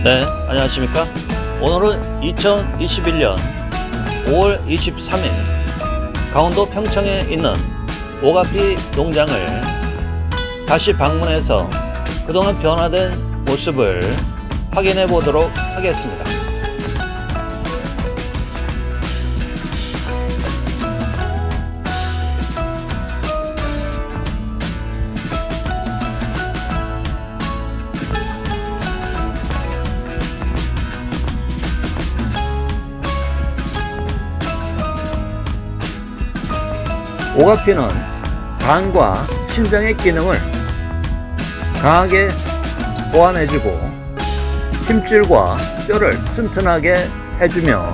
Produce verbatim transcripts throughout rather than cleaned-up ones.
네, 안녕하십니까. 오늘은 이천이십일 년 오월 이십삼일 강원도 평창에 있는 오가피 농장을 다시 방문해서 그동안 변화된 모습을 확인해 보도록 하겠습니다. 오가피는 간과 심장의 기능을 강하게 보완해주고 힘줄과 뼈를 튼튼하게 해주며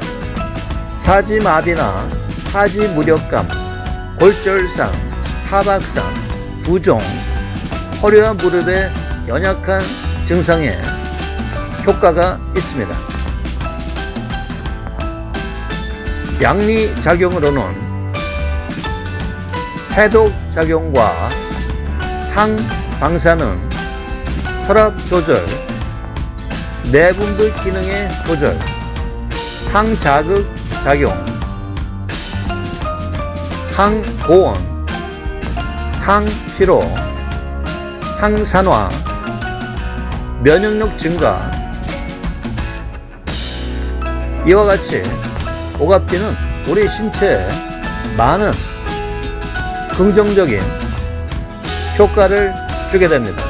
사지마비나 사지무력감, 골절상, 타박상, 부종, 허리와 무릎의 연약한 증상에 효과가 있습니다. 양리작용으로는 해독작용과 항방사능, 혈압 조절, 내분비 기능의 조절, 항자극 작용, 항고온, 항피로, 항산화, 면역력 증가. 이와 같이 오가피는 우리 신체에 많은 긍정적인 효과를 주게 됩니다.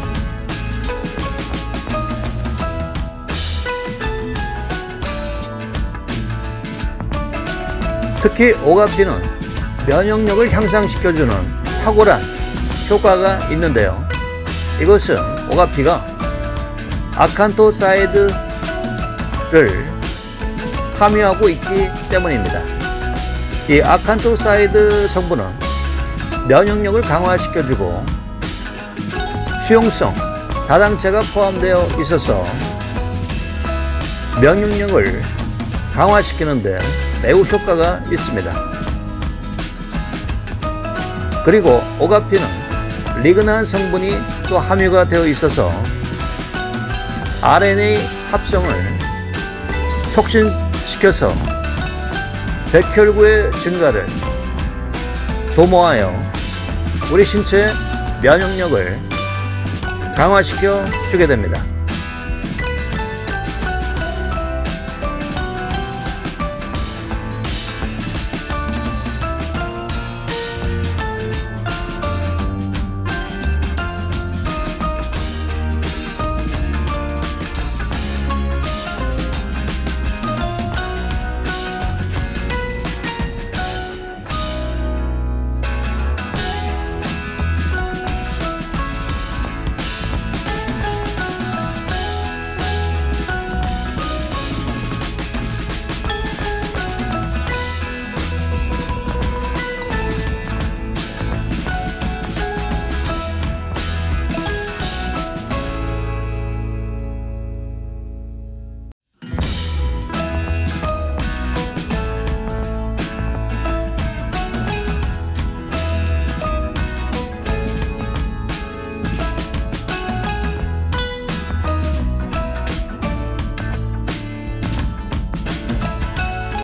특히 오가피는 면역력을 향상시켜주는 탁월한 효과가 있는데요. 이것은 오가피가 아칸토사이드를 함유하고 있기 때문입니다. 이 아칸토사이드 성분은 면역력을 강화시켜주고 수용성 다당체가 포함되어 있어서 면역력을 강화시키는데 매우 효과가 있습니다. 그리고 오가피는 리그난 성분이 또 함유가 되어 있어서 알엔에이 합성을 촉진시켜서 백혈구의 증가를 도모하여 우리 신체의 면역력을 강화시켜 주게 됩니다.